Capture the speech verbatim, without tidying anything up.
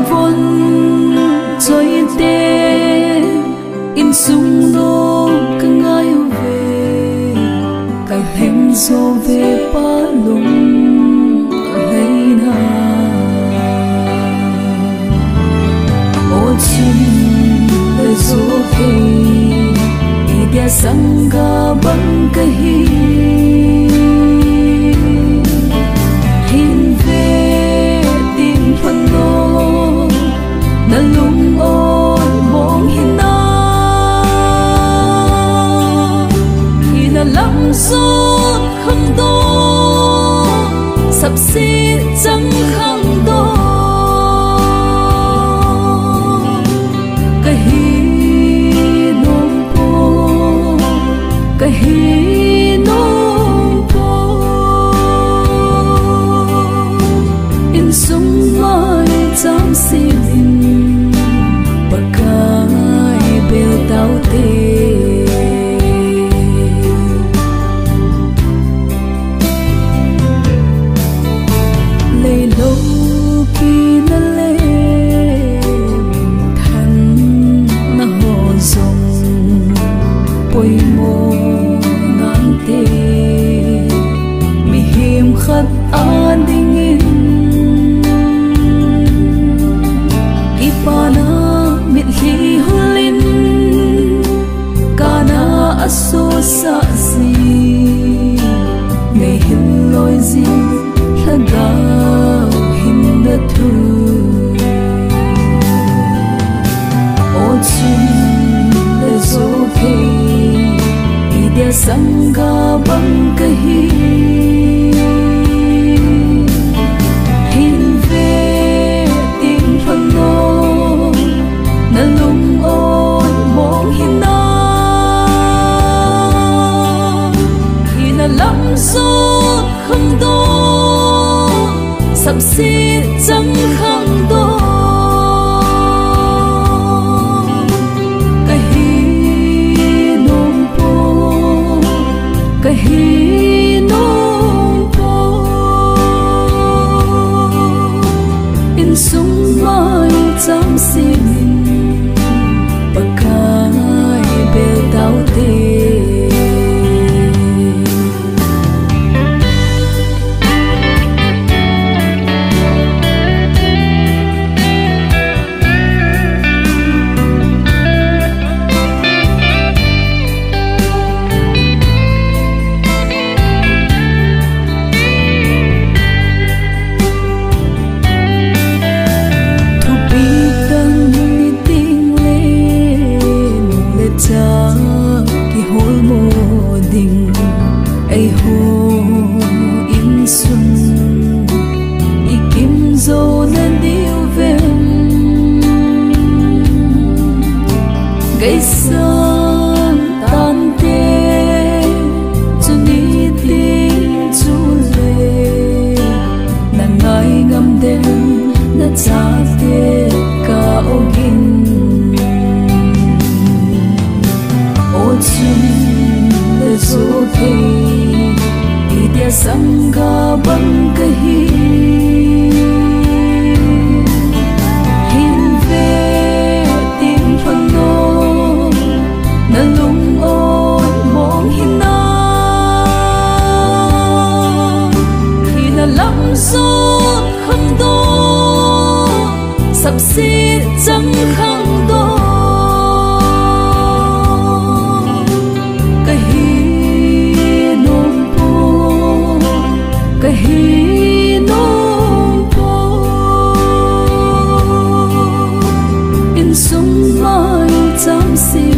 vốn trôi tên in sung đô cả ngày về cả hẹn gió về ba lùng hay na ô chun để gió về dia sangga bang kahi hin ve tin phan no na lung on mong hin na khi na lam gió không do sắp xỉ chẳng khang do kahi kahi nong po in sung mai cham sim bakai bel tau te lei lo ki na le than na ho zong poi mo mi him khat ading in ipana mit hi hulin kana aso sa si me hin loi zi thaga hin da thu o chun le zo ke dia sangga bang kahi hin ve tin phan no na lung on mong hin na khi na lam gió không do sắp xỉ chẳng khang do kahi nong po in sung mai cham sim bakai bel tau te gây sơn tan tê cho ni tiếng chu lệ na ngai ngam đêm na cha tê ca ogin o chun le zo ke idia sangga bang kahi gió không do sắp xỉ chẳng khang do kahi nong po kahi nong po in sung mai cham si